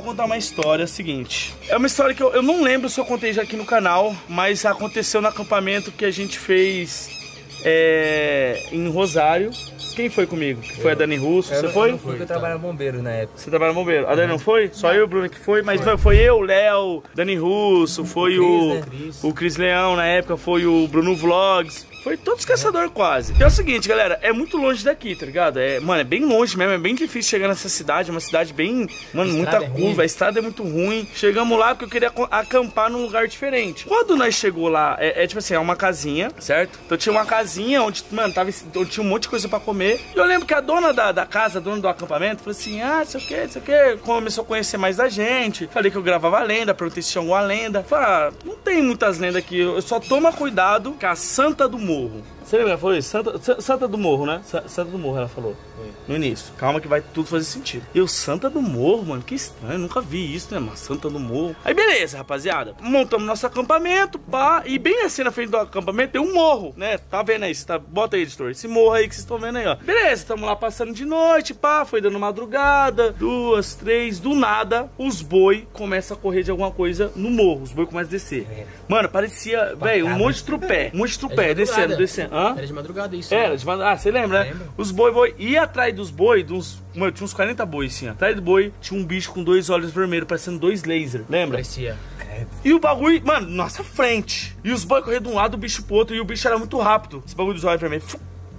Vou contar uma história seguinte. É uma história que eu não lembro se eu contei já aqui no canal, mas aconteceu no acampamento que a gente fez em Rosário. Quem foi comigo? Foi a Dani Russo, você foi? Eu trabalhava bombeiro na época. Você trabalha bombeiro? A Dani não foi? Só eu e o Bruno que foi, mas foi eu, o Léo, Dani Russo, foi o Cris Leão na época, foi o Bruno Vlogs. Foi todos caçadores quase. E é o seguinte, galera, é muito longe daqui, tá ligado? Mano, é bem longe mesmo, é bem difícil chegar nessa cidade, é uma cidade bem, mano, muita curva, a estrada é muito ruim. Chegamos lá porque eu queria acampar num lugar diferente. Quando nós chegou lá, tipo assim, é uma casinha, certo? Então tinha uma casinha onde, mano, onde tinha um monte de coisa pra comer. E eu lembro que a dona da casa, a dona do acampamento, falou assim, sei o que, começou a conhecer mais da gente. Falei que eu gravava lenda, perguntei se tinha alguma lenda. Falei, não tem muitas lendas aqui, eu só toma cuidado com a Santa do Morro. Você lembra? Falou isso? Santa do Morro, né? Santa do Morro, ela falou. No início. Calma que vai tudo fazer sentido. Eu, Santa do Morro, mano, que estranho. Eu nunca vi isso, né, mano? Santa do Morro. Aí, beleza, rapaziada. Montamos nosso acampamento, pá. E bem assim na frente do acampamento tem um morro, né? Tá vendo aí? Bota aí, editor. Esse morro aí que vocês estão vendo aí, ó. Beleza, tamo lá passando de noite, pá. Foi dando madrugada. 2, 3. Do nada, os boi começam a correr de alguma coisa no morro. Os boi começam a descer. Mano, parecia, velho, um monte de trupé. Um monte de trupé, descendo. Hã? Era de madrugada isso. Era de madrugada. Ah, você lembra, né? Os boi. E atrás dos boi, mano, tinha uns 40 boi, assim, ó. Atrás do boi tinha um bicho com 2 olhos vermelhos, parecendo 2 lasers. Lembra? Parecia. E o bagulho, mano, nossa frente. E os boi correndo de um lado, o bicho pro outro. E o bicho era muito rápido. Esse bagulho dos olhos vermelhos.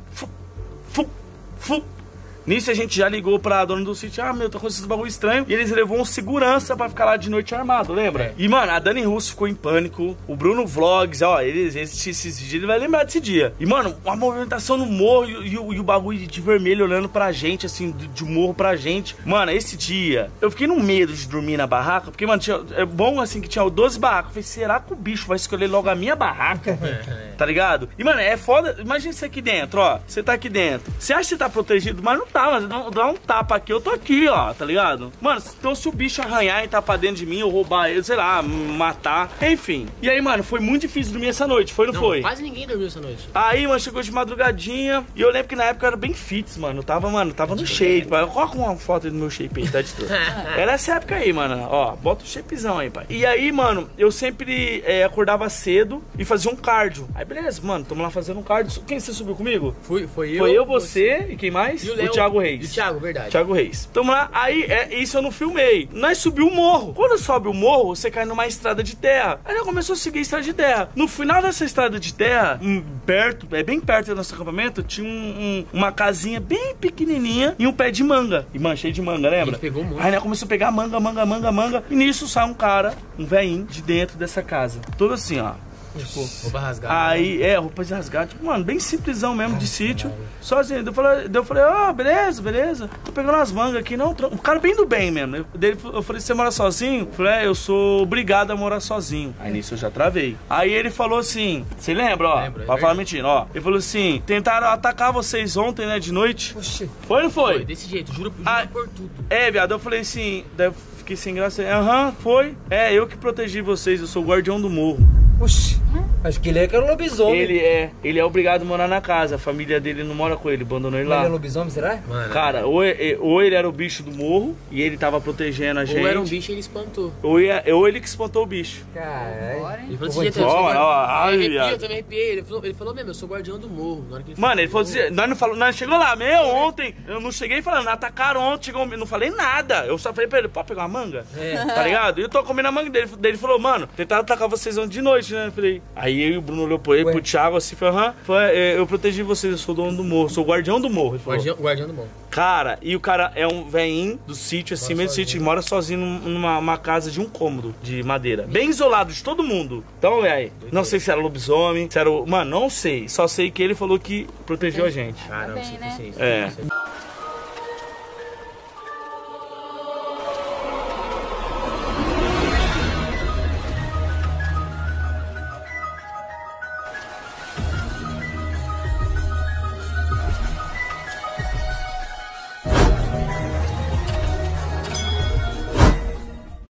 Nisso a gente já ligou pra dona do sítio. Meu, tá acontecendo esse bagulho estranho. E eles levou um segurança pra ficar lá de noite armado, lembra? E, mano, a Dani Russo ficou em pânico. O Bruno Vlogs, ó, esses vídeos, ele vai lembrar desse dia. E, mano, uma movimentação no morro e o bagulho de vermelho olhando pra gente, assim, de morro pra gente. Mano, esse dia, eu fiquei no medo de dormir na barraca. Porque, mano, é bom, assim, que tinha 12 barracas. Eu falei, será que o bicho vai escolher logo a minha barraca? Tá ligado? E, mano, é foda. Imagina você aqui dentro, ó. Você tá aqui dentro. Você acha que você tá protegido, mas não tá, mas dá um tapa aqui, eu tô aqui, ó, tá ligado? Mano, então se o bicho arranhar e tá pra dentro de mim, ou roubar ele, sei lá, matar, enfim. E aí, mano, foi muito difícil dormir essa noite, não foi? Quase ninguém dormiu essa noite. Aí, mano, chegou de madrugadinha, e eu lembro que na época eu era bem fits, mano, eu tava no shape, pai. Coloca uma foto do meu shape aí, tá de tudo. Era essa época aí, mano, ó, bota o shapezão aí, pai. E aí, mano, eu sempre acordava cedo e fazia um cardio. Aí, beleza, mano, tamo lá fazendo um cardio. Quem você subiu comigo? Foi eu, você e quem mais? E o Thiago Reis. E o Thiago, verdade. Thiago Reis. Tamo lá, aí isso eu não filmei. Nós subiu o morro. Quando sobe o morro, você cai numa estrada de terra. Aí nós começou a seguir a estrada de terra. No final dessa estrada de terra, bem perto do nosso acampamento, tinha uma casinha bem pequenininha e um pé de manga. E, mano, cheio de manga, lembra? Ele pegou muito. Aí nós começou a pegar manga. E nisso sai um cara, um velhinho, de dentro dessa casa. Todo assim, ó. Tipo, roupa rasgada. Aí, roupa rasgada, tipo, mano, bem simplesão mesmo, de sítio, sozinho. Eu falei, beleza, tô pegando as mangas aqui, não, o cara bem do bem mesmo. Eu falei, você mora sozinho? Eu falei, eu sou obrigado a morar sozinho. Aí nisso eu já travei. Aí ele falou assim, você lembra, ó? Lembro, pra falar mentira, ó. Ele falou assim, tentaram atacar vocês ontem, né, de noite. Oxi. Foi ou não foi? Foi, desse jeito, juro por tudo. Viado, eu falei assim, fiquei sem graça. Foi. Eu que protegi vocês, eu sou o guardião do morro. Oxi, acho que ele é que era um lobisomem. Ele é obrigado a morar na casa. A família dele não mora com ele, abandonou ele lá. Ele é lobisomem, será? Mano, cara, ou ele era o bicho do morro e ele tava protegendo a gente. Ou era um bicho e ele espantou. Ou ele que espantou o bicho. Caralho. Ele falou desse jeito, eu também arrepiei. Ele falou mesmo, eu sou guardião do morro. Mano, ele falou assim, nós chegou lá, ontem, eu não cheguei falando, atacaram ontem, não falei nada. Eu só falei pra ele, pode pegar uma manga? Tá ligado? E eu tô comendo a manga dele. Ele falou, mano, tentaram atacar vocês ontem de noite, né? Eu falei, aí eu e o Bruno olhou pra ele, pro Thiago, assim, falou, eu protegi vocês, eu sou o dono do morro, sou o guardião do morro. Guardião do morro. Cara, e o cara é um velhinho do sítio, assim, meio do sítio, e mora sozinho numa casa de um cômodo de madeira. Bem isolado de todo mundo. Então, velho, não sei se era lobisomem, se era o... Mano, não sei. Só sei que ele falou que protegeu a gente. Caramba, não sei se é isso. É.